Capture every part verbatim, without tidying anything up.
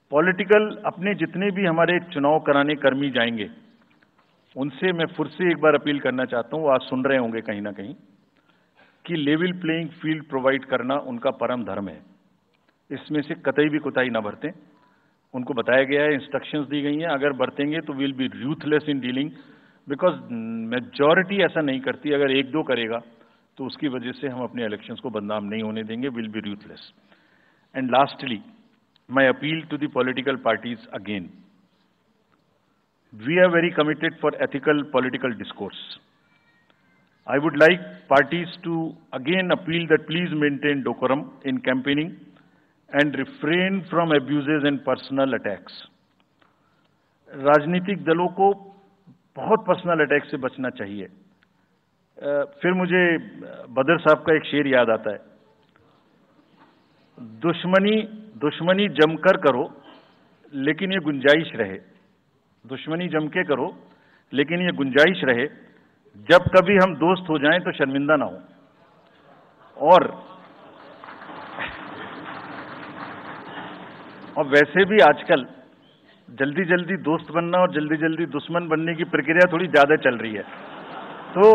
Political अपने जितने भी हमारे चुनाव कराने कर्मी जाएंगे, उनसे मैं फिर से एक बार अपील करना चाहता हूं, आज सुन रहे होंगे कहीं ना कहीं, कि लेवल प्लेइंग फील्ड प्रोवाइड करना उनका परम धर्म है। इसमें से कतई भी कोताही ना बरतें। उनको बताया गया है, इंस्ट्रक्शंस दी गई हैं, अगर बरतेंगे तो will be ruthless in dealing, because majority ऐसा नहीं करती। अगर एक दो करेगा तो उसकी वजह से हम अपने इलेक्शंस को बदनाम नहीं होने देंगे। Will be ruthless. And lastly, my appeal to the political parties again, we are very committed for ethical political discourse. I would like parties to again appeal that please maintain decorum in campaigning and refrain from abuses and personal attacks. राजनीतिक दलों को बहुत personal attack से बचना चाहिए। फिर मुझे बदर साहब का एक शेर याद आता है, दुश्मनी दुश्मनी जमकर करो लेकिन ये गुंजाइश रहे, दुश्मनी जम के करो लेकिन ये गुंजाइश रहे, जब कभी हम दोस्त हो जाएं तो शर्मिंदा ना हो। और और वैसे भी आजकल जल्दी जल्दी दोस्त बनना और जल्दी जल्दी दुश्मन बनने की प्रक्रिया थोड़ी ज्यादा चल रही है, तो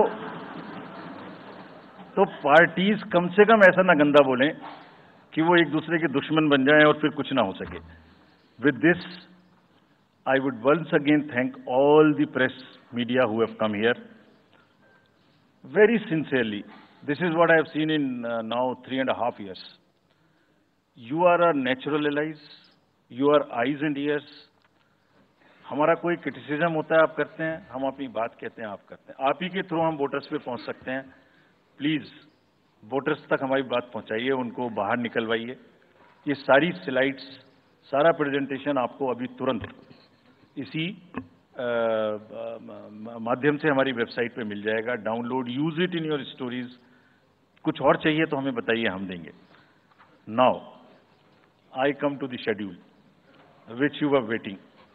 तो पार्टीज कम से कम ऐसा ना गंदा बोलें कि वो एक दूसरे के दुश्मन बन जाएं और फिर कुछ ना हो सके। With this I would once again thank all the press media who have come here very sincerely. This is what I have seen in uh, now three and a half years. You are our natural allies. You are eyes and ears. हमारा कोई criticism होता है आप करते हैं, हम अपनी बात कहते हैं आप करते हैं। आप ही के थ्रू हम वोटर्स पे पहुंच सकते हैं। प्लीज वोटर्स तक हमारी बात पहुंचाइए, उनको बाहर निकलवाइए। ये सारी स्लाइड्स, सारा प्रेजेंटेशन आपको अभी तुरंत इसी माध्यम से हमारी वेबसाइट पे मिल जाएगा। Download, use it in your stories. कुछ और चाहिए तो हमें बताइए, हम देंगे। Now I come to the schedule which you were waiting,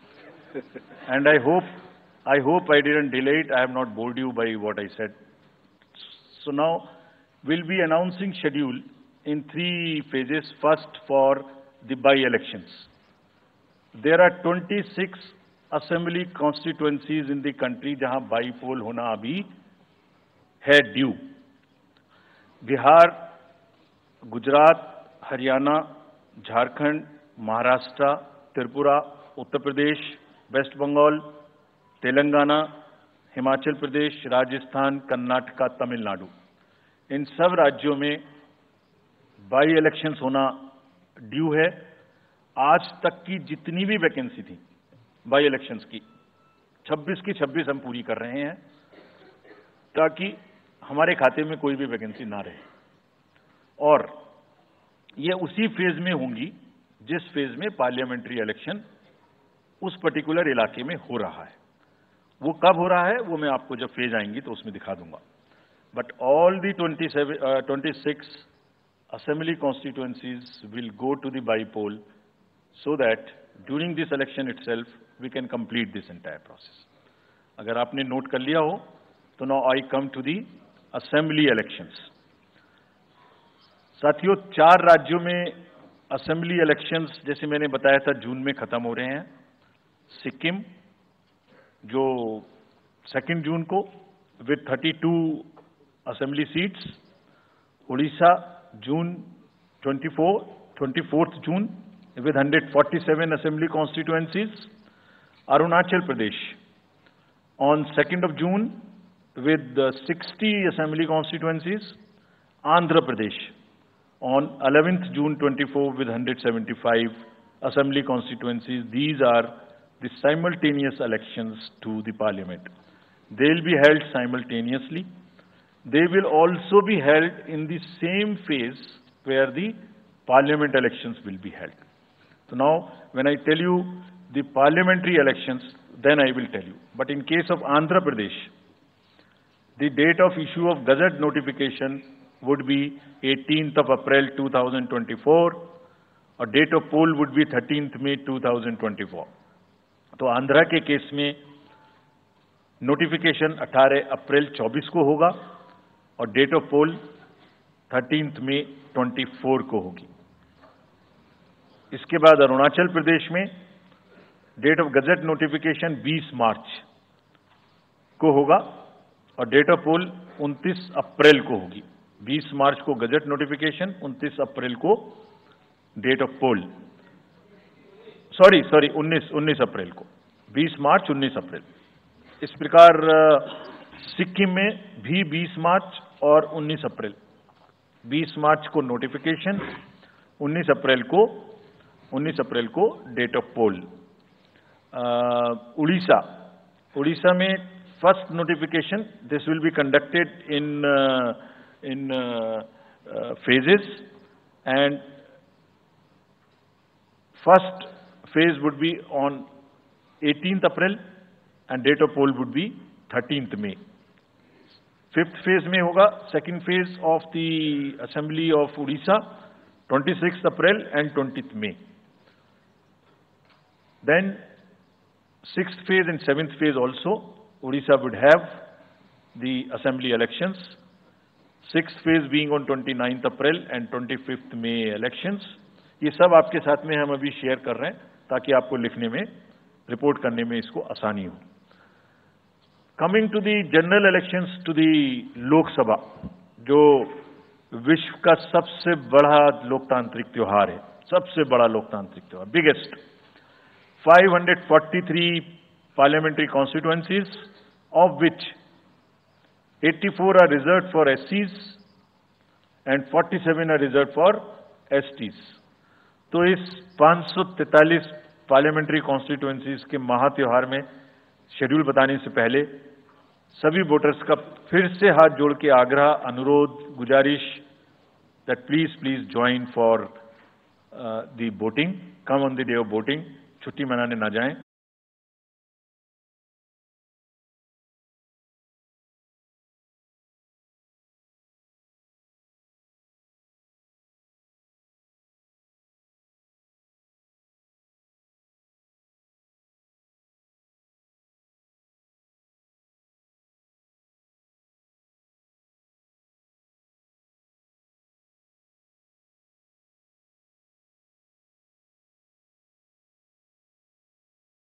and I hope I hope I didn't delay it. I have not bored you by what I said. So now will be announcing schedule in three phases. First, for the by-elections. There are twenty-six assembly constituencies in the country जहां bypoll होना अभी है due. Bihar, Gujarat, Haryana, Jharkhand, Maharashtra, Tripura, Uttar Pradesh, West Bengal, Telangana, Himachal Pradesh, Rajasthan, Karnataka, Tamil Nadu, इन सब राज्यों में by elections होना due है। आज तक की जितनी भी वैकेंसी थी बाई इलेक्शंस की, छब्बीस की छब्बीस हम पूरी कर रहे हैं, ताकि हमारे खाते में कोई भी वैकेंसी ना रहे। और ये उसी फेज में होंगी जिस फेज में पार्लियामेंट्री इलेक्शन उस पर्टिकुलर इलाके में हो रहा है। वो कब हो रहा है वो मैं आपको जब फेज आएंगी तो उसमें दिखा दूंगा। But all the twenty seven twenty six assembly constituencies will go to the by-poll, so that during this election itself we can complete this entire process. अगर आपने नोट कर लिया हो तो now I come to the assembly elections. साथियों, चार राज्यों में assembly elections जैसे मैंने बताया था जून में खत्म हो रहे हैं। सिक्किम जो सेकेंड जून को with thirty-two assembly seats, Orissa June twenty-fourth, twenty-fourth June with one hundred forty-seven assembly constituencies. Arunachal Pradesh on second of June with sixty assembly constituencies. Andhra Pradesh on eleventh June twenty-four with one hundred seventy-five assembly constituencies. These are the simultaneous elections to the parliament. They will be held simultaneously. They will also be held in the same phase where the parliament elections will be held. So now, when I tell you the parliamentary elections, then I will tell you. But in case of Andhra Pradesh, the date of issue of Gazette notification would be eighteenth of April two thousand twenty-four, or date of poll would be thirteenth May two thousand twenty-four. तो आंध्रा के case में notification अठारह अप्रैल चौबीस को होगा और date of poll thirteenth मई चौबीस को होगी। इसके बाद अरुणाचल प्रदेश में डेट ऑफ गजट नोटिफिकेशन बीस मार्च को होगा और डेट ऑफ पोल उनतीस अप्रैल को होगी। बीस मार्च को गजट नोटिफिकेशन, उनतीस अप्रैल को date of poll, sorry sorry उन्नीस उन्नीस अप्रैल को, बीस मार्च उन्नीस अप्रैल। इस प्रकार सिक्किम में भी बीस मार्च और उन्नीस अप्रैल, बीस मार्च को नोटिफिकेशन, उन्नीस अप्रैल को उन्नीस अप्रैल को date of poll. Orissa Orissa में first notification, this will be conducted in in phases and first phase would be on eighteenth April and date of poll would be thirteenth May. Fifth phase में होगा second phase of the Assembly of Odisha twenty-sixth April and twentieth May. Then sixth phase and seventh phase also Odisha would have the Assembly elections. Sixth phase being on twenty-ninth April and twenty-fifth May elections. ये सब आपके साथ में हम अभी share कर रहे हैं ताकि आपको लिखने में, रिपोर्ट करने में इसको आसानी हो। Coming to the general elections to the Lok Sabha, जो विश्व का सबसे बड़ा लोकतांत्रिक त्योहार है, सबसे बड़ा लोकतांत्रिक त्योहार, biggest, five hundred forty-three parliamentary constituencies, of which eighty-four are reserved for S Cs and forty-seven are reserved for S Ts. तो इस पाँच सौ तैंतालीस पार्लियामेंट्री कॉन्स्टिट्यूएंसीज के महात्योहार में शेड्यूल बताने से पहले सभी वोटर्स का फिर से हाथ जोड़ के आग्रह, अनुरोध, गुजारिश that please please join for the voting, come on the day of voting, छुट्टी मनाने ना जाएं।